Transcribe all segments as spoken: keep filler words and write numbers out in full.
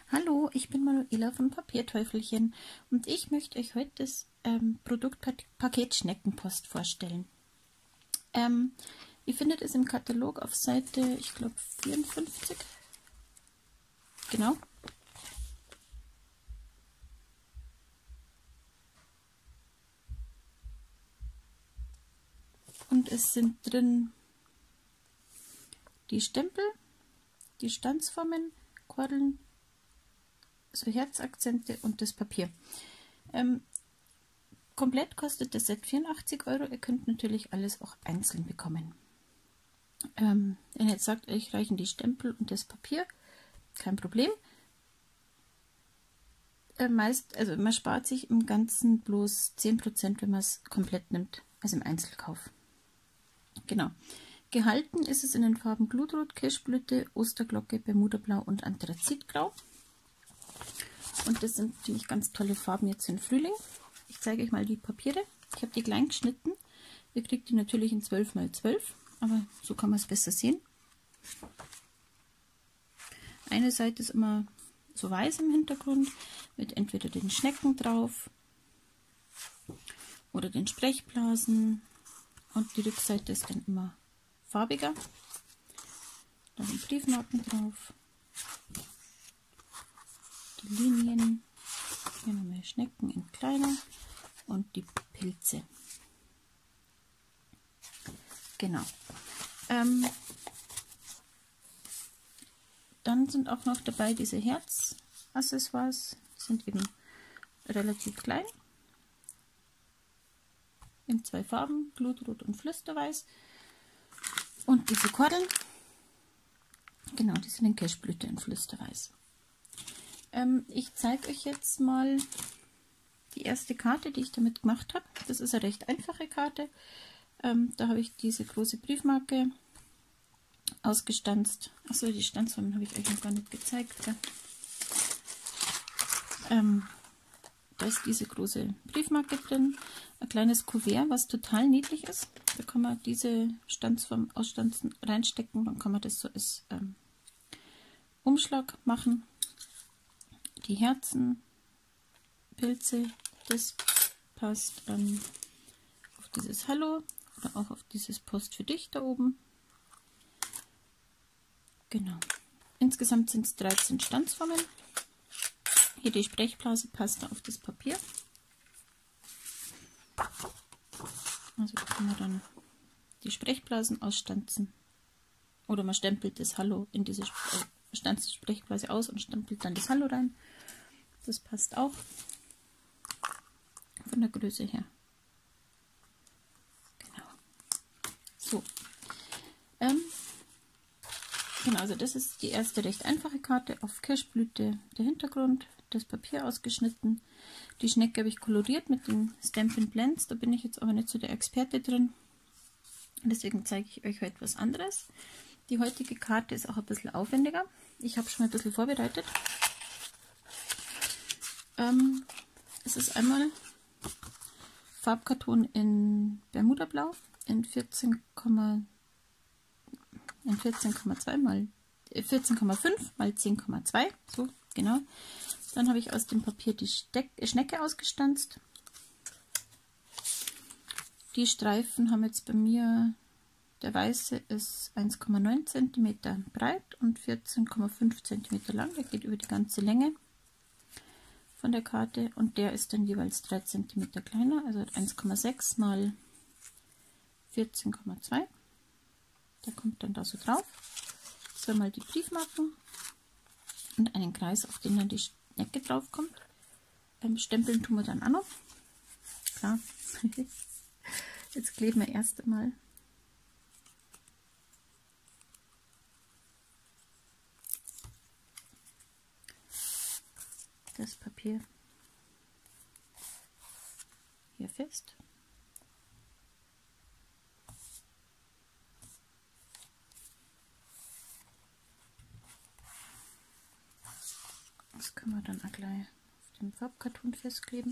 Hallo, ich bin Manuela von Papierteufelchen und ich möchte euch heute das ähm, Produktpaket Schneckenpost vorstellen. Ähm, ihr findet es im Katalog auf Seite, ich glaube vierundfünfzig. Genau. Und es sind drin die Stempel, die Stanzformen, Kordeln, so Herzakzente und das Papier. Ähm, komplett kostet das Set vierundachtzig Euro. Ihr könnt natürlich alles auch einzeln bekommen. Ähm, wenn ihr jetzt sagt, euch reichen die Stempel und das Papier, kein Problem. Äh, meist, also man spart sich im Ganzen bloß zehn Prozent, wenn man es komplett nimmt, also im Einzelkauf. Genau. Gehalten ist es in den Farben Glutrot, Kirschblüte, Osterglocke, Bermudablau und Anthrazitgrau. Und das sind ziemlich ganz tolle Farben jetzt im Frühling. Ich zeige euch mal die Papiere. Ich habe die klein geschnitten. Ihr kriegt die natürlich in zwölf mal zwölf, aber so kann man es besser sehen. Eine Seite ist immer so weiß im Hintergrund mit entweder den Schnecken drauf oder den Sprechblasen, und die Rückseite ist dann immer farbiger. Da sind Briefmarken drauf, die Linien, hier nochmal Schnecken in kleiner und die Pilze. Genau. Ähm, dann sind auch noch dabei diese Herzaccessoires, sind eben relativ klein, in zwei Farben, Glutrot und Flüsterweiß. Und diese Kordeln, genau, die sind in Kirschblüte und Flüsterweiß. Ähm, ich zeige euch jetzt mal die erste Karte, die ich damit gemacht habe. Das ist eine recht einfache Karte. Ähm, da habe ich diese große Briefmarke ausgestanzt. Achso, die Stanzformen habe ich euch noch gar nicht gezeigt. Ähm, da ist diese große Briefmarke drin, ein kleines Kuvert, was total niedlich ist. Da kann man diese Stanzform ausstanzen, reinstecken, dann kann man das so als ähm, Umschlag machen. Die Herzen, Pilze, das passt ähm, auf dieses Hallo oder auch auf dieses Post für dich da oben. Genau. Insgesamt sind es dreizehn Stanzformen. Hier die Sprechblase passt auf das Papier. Also kann man dann die Sprechblasen ausstanzen. Oder man stempelt das Hallo in diese äh, stanzt die Sprechblase aus und stempelt dann das Hallo rein. Das passt auch von der Größe her. Genau. So. Ähm, genau, also das ist die erste recht einfache Karte. Auf Kirschblüte der Hintergrund, das Papier ausgeschnitten. Die Schnecke habe ich koloriert mit den Stampin' Blends. Da bin ich jetzt aber nicht so der Experte drin. Deswegen zeige ich euch heute was anderes. Die heutige Karte ist auch ein bisschen aufwendiger. Ich habe schon mal ein bisschen vorbereitet. Ähm, es ist einmal Farbkarton in Bermudablau in vierzehn Komma zwei mal vierzehn Komma fünf mal zehn Komma zwei, so genau. Dann habe ich aus dem Papier die Steck Schnecke ausgestanzt. Die Streifen haben jetzt bei mir, der weiße ist eins Komma neun Zentimeter breit und vierzehn Komma fünf Zentimeter lang. Der geht über die ganze Länge von der Karte, und der ist dann jeweils drei Zentimeter kleiner, also eins Komma sechs mal vierzehn Komma zwei. Der kommt dann da so drauf. Zweimal die Briefmarken und einen Kreis, auf den dann die Schnecke drauf kommt. Ähm, Stempeln tun wir dann auch noch. Klar. Jetzt kleben wir erst einmal das Papier hier fest. Das können wir dann auch gleich auf dem Farbkarton festkleben.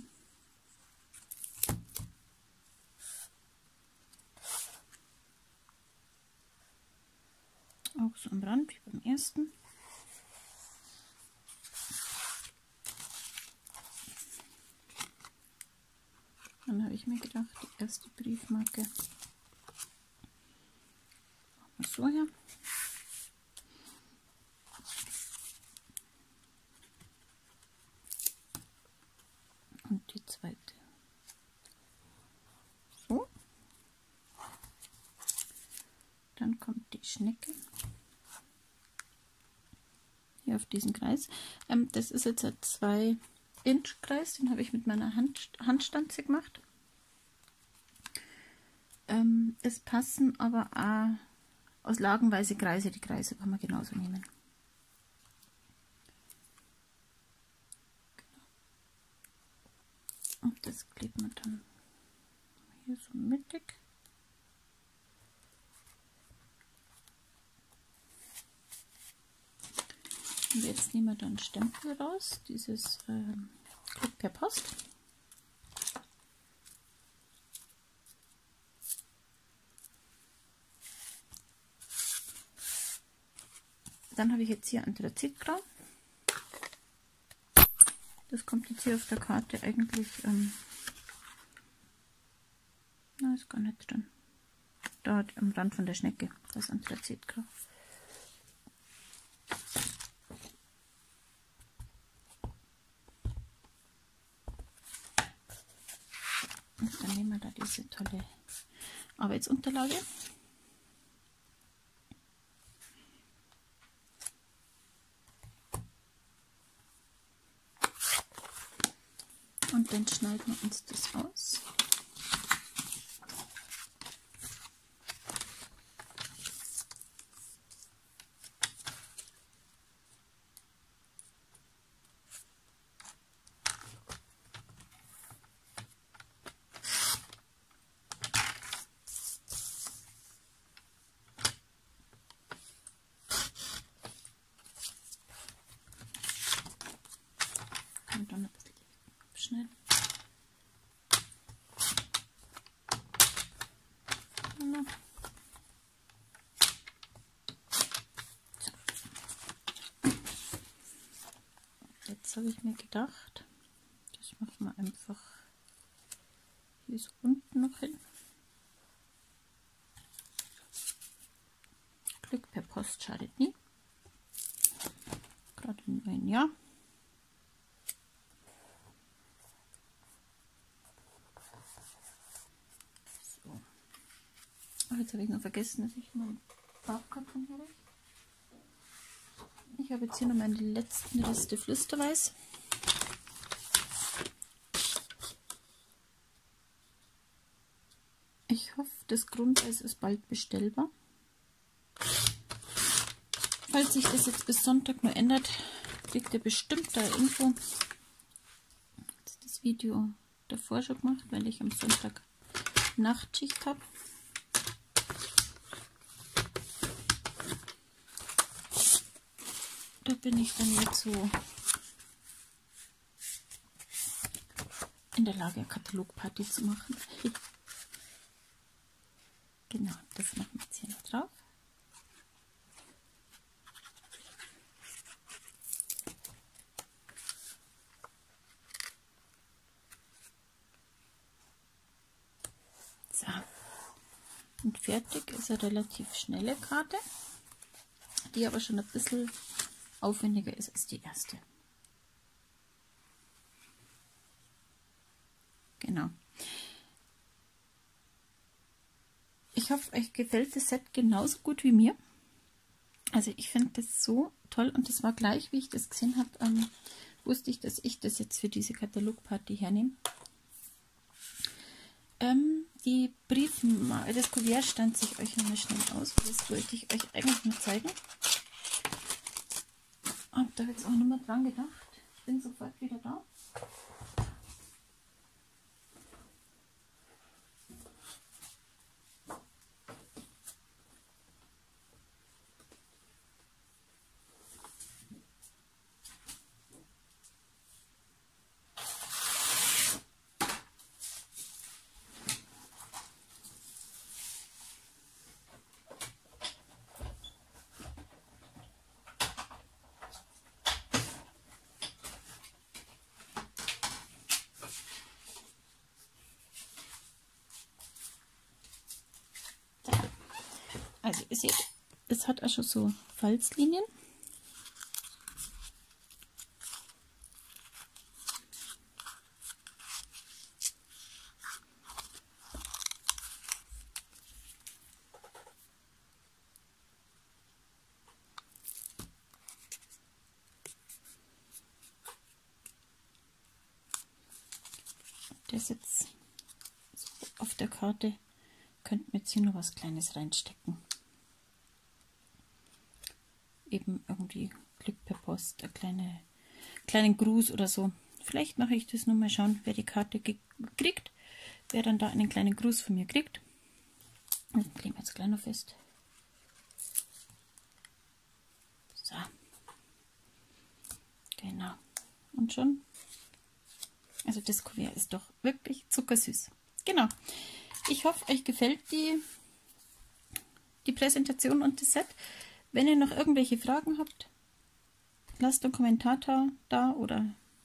Auch so am Rand wie beim ersten. ich mir gedacht, die erste Briefmarke machen wir so her. Und die zweite so. Dann kommt die Schnecke hier auf diesen Kreis. Ähm, das ist jetzt ein zwei Inch Kreis, den habe ich mit meiner Hand, Handstanze gemacht. Ähm, es passen aber auch aus lagenweise Kreise, die Kreise kann man genauso nehmen. Und das klebt man dann hier so mittig. Und jetzt nehmen wir dann Stempel raus, dieses ähm, Glück per Post. Dann habe ich jetzt hier Anthrazitgrau. Das kommt jetzt hier auf der Karte eigentlich, ähm, na, ist gar nicht drin. Da am Rand von der Schnecke, das Anthrazitgrau. Und dann nehmen wir da diese tolle Arbeitsunterlage. Und dann schneiden wir uns das aus. Und dann ein bisschen abschneiden. So. Jetzt habe ich mir gedacht, das machen wir einfach hier so unten noch hin. Glück per Post schadet nie. Gerade im neuen Jahr. So. Oh, jetzt habe ich noch vergessen, dass ich meinen Farbkarton habe. Ich habe jetzt hier noch meine letzten Reste Flüsterweiß. Ich hoffe, das Grundeis ist bald bestellbar. Falls sich das jetzt bis Sonntag nur ändert, kriegt ihr bestimmt da Info. Jetzt das Video davor schon gemacht, weil ich am Sonntag Nachtschicht habe. Da bin ich dann jetzt so in der Lage, eine Katalogparty zu machen. Genau, das machen wir jetzt hier noch drauf. So. Und fertig ist eine relativ schnelle Karte, die aber schon ein bisschen aufwendiger ist als die erste. Genau. Ich hoffe, euch gefällt das Set genauso gut wie mir. Also ich finde das so toll und das war gleich, wie ich das gesehen habe, ähm, wusste ich, dass ich das jetzt für diese Katalogparty hernehme. Ähm, die Briefen, das Kuvert stand sich euch nochmal schnell aus. Das wollte ich euch eigentlich nur zeigen. Hab da jetzt auch nicht mehr dran gedacht. Ich bin sofort wieder da. ihr seht, es hat auch schon so Falzlinien. Das jetzt so auf der Karte, könnten wir jetzt hier noch was Kleines reinstecken. Eben irgendwie Glück per Post, einen kleine, kleinen Gruß oder so. Vielleicht mache ich das nur mal schauen, wer die Karte kriegt, wer dann da einen kleinen Gruß von mir kriegt. Und kleben wir jetzt gleich noch fest. So. Genau. Und schon. Also das Kuvert ist doch wirklich zuckersüß. Genau. Ich hoffe, euch gefällt die, die Präsentation und das Set. Wenn ihr noch irgendwelche Fragen habt, lasst einen Kommentar da oder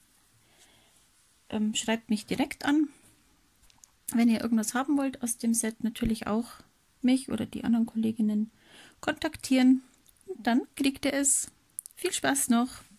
ähm, schreibt mich direkt an. Wenn ihr irgendwas haben wollt aus dem Set, natürlich auch mich oder die anderen Kolleginnen kontaktieren. Und dann kriegt ihr es. Viel Spaß noch!